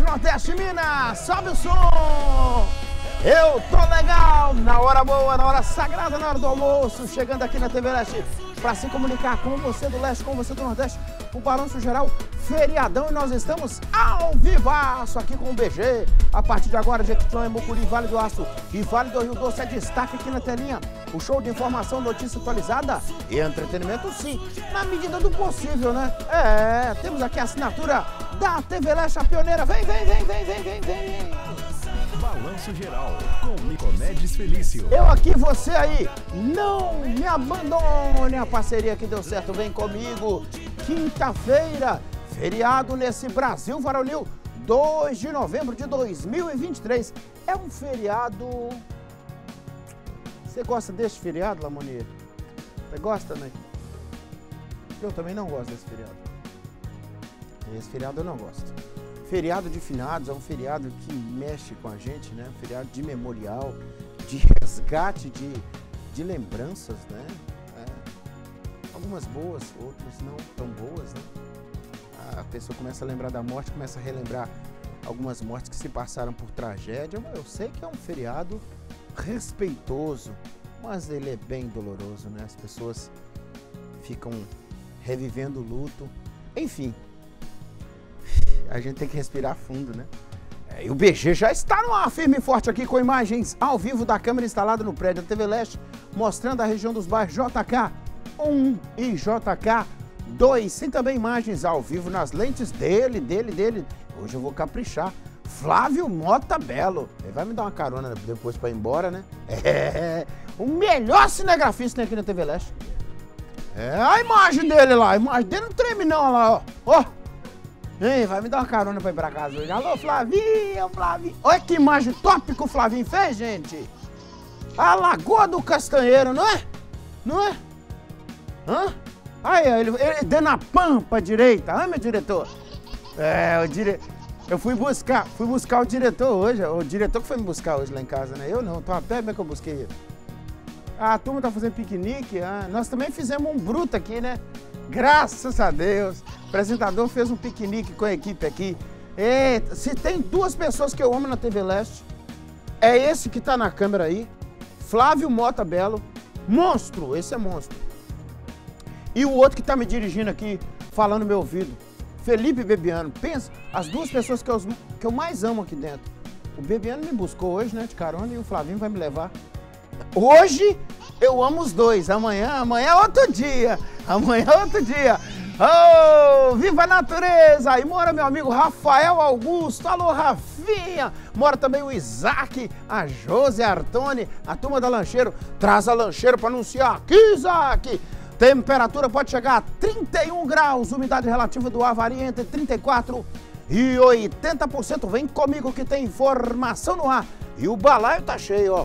Centro-Oeste, Nordeste, Minas, sobe o som! Eu tô legal, na hora boa, na hora sagrada, na hora do almoço, chegando aqui na TV Leste para se comunicar com você do Leste, com você do Nordeste, o Balanço Geral, feriadão, e nós estamos ao vivaço aqui com o BG. A partir de agora, Jequitinhonha, Mucuri, Vale do Aço e Vale do Rio Doce é destaque aqui na telinha. O show de informação, notícia atualizada e entretenimento, sim, na medida do possível, né? Temos aqui a assinatura da TV Leste, a pioneira. Vem. Balanço Geral, com Nicomedes Felício. Eu aqui, você aí, não me abandone, a parceria que deu certo, vem comigo. Quinta-feira, feriado nesse Brasil Varonil, 2 de novembro de 2023. É um feriado... Você gosta desse feriado, Lamonier? Você gosta, né? Eu também não gosto desse feriado. Esse feriado eu não gosto. Feriado de finados é um feriado que mexe com a gente, né? Um feriado de memorial, de resgate de lembranças, né? Algumas boas, outras não tão boas, né? A pessoa começa a lembrar da morte, começa a relembrar algumas mortes que se passaram por tragédia. Eu sei que é um feriado respeitoso, mas ele é bem doloroso, né? As pessoas ficam revivendo o luto. Enfim, a gente tem que respirar fundo, né? E o BG já está no ar, firme e forte aqui com imagens ao vivo da câmera instalada no prédio da TV Leste, mostrando a região dos bairros JK 1 e JK 2. Tem também imagens ao vivo nas lentes dele. Hoje eu vou caprichar. Flávio Mota Belo. Ele vai me dar uma carona depois para ir embora, né? O melhor cinegrafista tem aqui na TV Leste. A imagem dele lá. A imagem dele não treme não, lá, ó. Ei, vai me dar uma carona pra ir pra casa hoje. Alô, Flavinho. Olha que imagem top que o Flavinho fez, gente. A Lagoa do Castanheiro, não é? Hã? Aí, ele dando a pampa direita. Meu diretor? Eu fui buscar o diretor hoje. O diretor que foi me buscar hoje lá em casa, né? Eu não, tô a pé, como é que eu busquei ele? A turma tá fazendo piquenique. Nós também fizemos um bruto aqui, né? Graças a Deus. O apresentador fez um piquenique com a equipe aqui. Se tem duas pessoas que eu amo na TV Leste, é esse que tá na câmera aí, Flávio Mota Belo, monstro, esse é monstro. E o outro que tá me dirigindo aqui, falando no meu ouvido, Felipe Bebiano. Pensa, as duas pessoas que eu mais amo aqui dentro. O Bebiano me buscou hoje, né, de carona, e o Flavinho vai me levar. Hoje eu amo os dois, amanhã é outro dia. Oh, viva a natureza! Aí mora meu amigo Rafael Augusto, alô Rafinha! Mora também o Isaac, a José Artone, a turma da Lancheiro. Traz a Lancheiro para anunciar aqui, Isaac! Temperatura pode chegar a 31 graus, umidade relativa do ar varia entre 34% e 80%. Vem comigo que tem informação no ar. E o balaio tá cheio, ó.